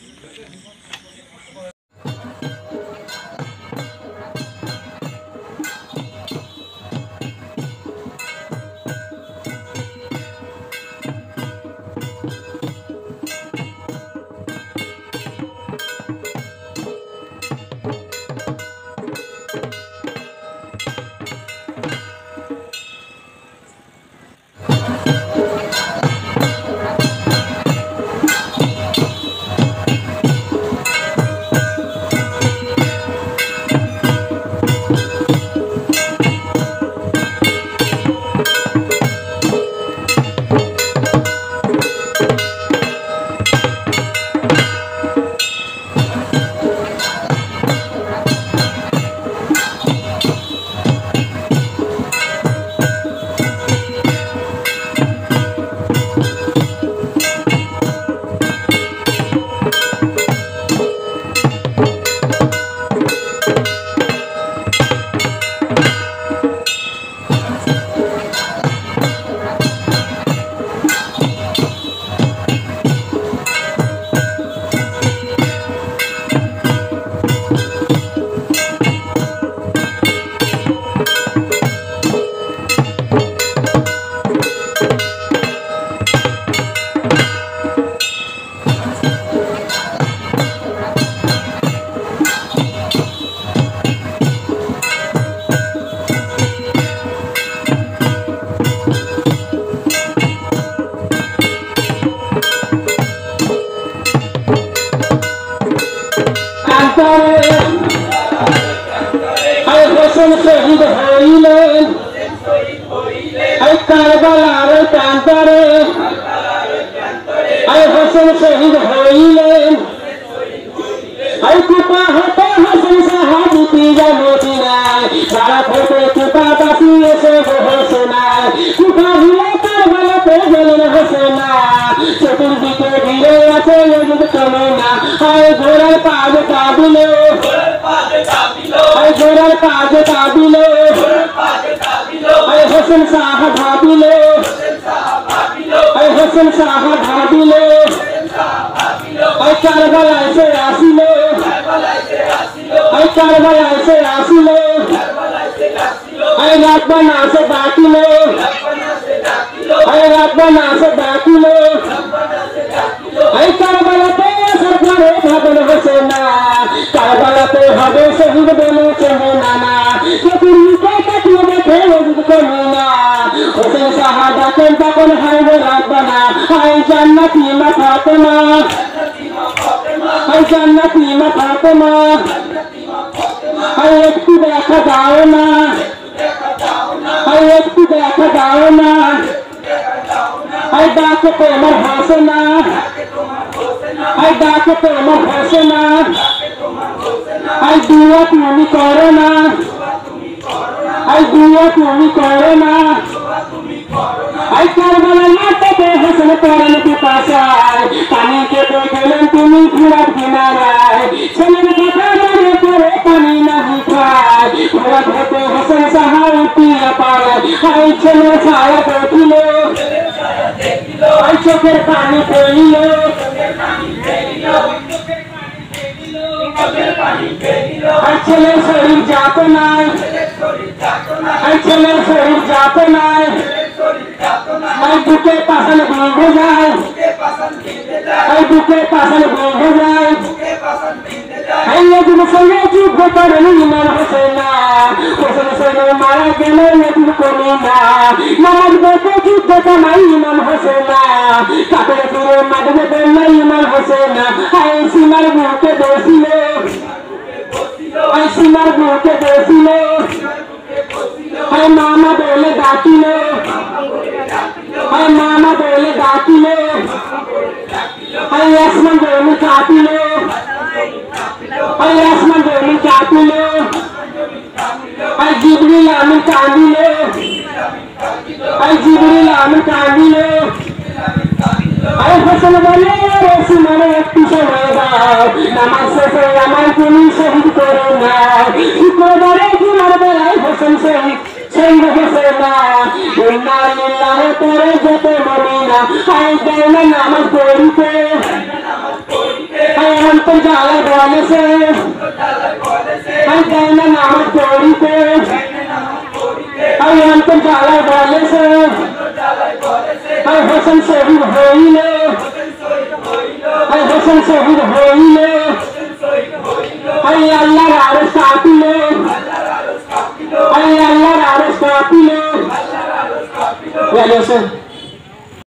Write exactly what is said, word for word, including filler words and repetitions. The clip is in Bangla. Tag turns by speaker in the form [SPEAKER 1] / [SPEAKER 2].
[SPEAKER 1] শহীদ হইলেন এই কারবালার প্রান্তরে, এই হোসেন শহীদ হইলেন এই কুপা হতে হোসেন সাহাবি পিয়া মদিনায়, ভারত হতে কুপা বাঁচিয়েছে হোসেনায়, কুপা ভিড়ে কারবালাতে গেলেন হোসেনা, চতুর্দিকে ভিড়ে আছে কামনা, হয় ঘোড়ার পাজ কাঁদিল, হয় ঘোড়ার পাজ কাঁদিল, হয় হোসেন শাহ ভাবিল, হয় হোসেন শাহ ভাবিল, হয় কারবালায় সে আসিল, হয় কারবালায় সে আসিল, হয় রাব্বানা সে ডাকিল, হয় রাব্বানা সে ডাকিল, হয় কারবালাতে আসার পরে ভাবেন হোসেনা, কারবালাতে হবে শহীদ বলেছে নানা, চতুর্দিকে তাকিয়ে দেখে ওজুদ কমে না, হোসেন শাহ ডাকেন তখন হাইবে রাব্বানা, হাই জান্নাতি মা ফাতেমা, হাই জান্নাতি মা ফাতেমা, হাই একটু দেখা দাও না, হাই একটু দেখা দাও না, হাই ডাকে তোমার হোসেনা, হাই ডাকে তোমার হোসেনা, হাই দুয়া তুমি করো না, হাই দুয়া তুমি করো না, হাই কারবালা নাটকে হোসেন করেন পিপাসায়, পানি কেটে গেলেন তুমি ফুরাত কিনারায়, ছেলের কথা মনে করে পানি নাহি খায়, ফুরাত হতে হোসেন সাহা উঠিয়া পায়, হাই ছেলের ছায়া দেখিল, হাই চোখের পানি পেরিল, হাই ছেলের শরীর যাতে নাই, হাই ছেলের শরীর যাতে নাই, হাই বুকে পাশান বেঁধে যায়, হাই বুকে পাশান বেঁধে যায়, হাই এদিন সঙ্গে যুদ্ধ করেন ইমাম হোসেনা, হোসেন সঙ্গে মারা গেলে এদিন করি না, নামাজ পড়তে যুদ্ধ কামাই ইমাম হোসেনা, কাপড় পুরো মাঠে দেন ইমাম হোসেনা, হাই সীমার বুকে বসিল, হাই সীমার বুকে বসিল, হাই মামা বলে ডাকিল, হাই মামা বলে ডাকিল, হাই আসমান বলে কাঁপিল, হাই আসমান বলে কাঁপিল, হাই জিবরিল আমি কাঁদিল, হাই জিবরিল আমি কাঁদিল, হাই হোসেন বলে রসুমানে একটু সময় দাও, নামাজ শেষে আমার তুমি শহীদ করে নাও, শুক্রবারে জুমার বেলায় হোসেন শহীদ শহীদ হোসেনা, ইন্না লিল্লাহি করে যেতে মদিনা, হাই দেয় না নামাজ পড়িতে, হাই অন্তর জ্বালায় বলেছে আমি দেয় না নামাজ পড়িতে আমি অন্তর জ্বালায় বলেছে আমি হোসেন শহীদ হইলে আমি হোসেন শহীদ হইলে আমি আল্লাহর আরশ কাঁপিলে আমি আল্লাহর আরশ কাঁপিলে